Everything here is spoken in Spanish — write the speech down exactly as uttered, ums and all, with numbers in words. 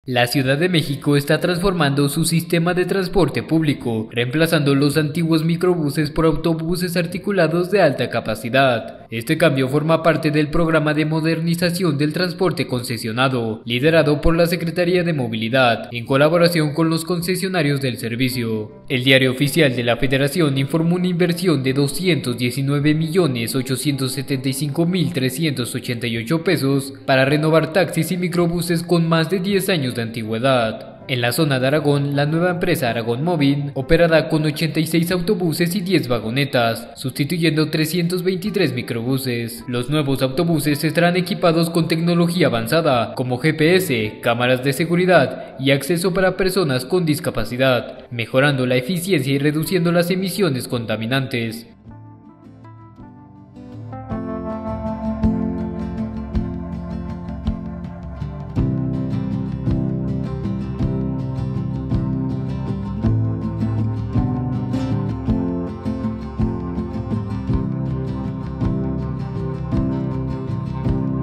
La Ciudad de México está transformando su sistema de transporte público, reemplazando los antiguos microbuses por autobuses articulados de alta capacidad. Este cambio forma parte del programa de modernización del transporte concesionado, liderado por la Secretaría de Movilidad, en colaboración con los concesionarios del servicio. El Diario Oficial de la Federación informó una inversión de doscientos diecinueve millones ochocientos setenta y cinco mil trescientos ochenta y ocho pesos para renovar taxis y microbuses con más de diez años de antigüedad. En la zona de Aragón, la nueva empresa Aragón Móvil operará con ochenta y seis autobuses y diez vagonetas, sustituyendo trescientos veintitrés microbuses. Los nuevos autobuses estarán equipados con tecnología avanzada, como G P S, cámaras de seguridad y acceso para personas con discapacidad, mejorando la eficiencia y reduciendo las emisiones contaminantes.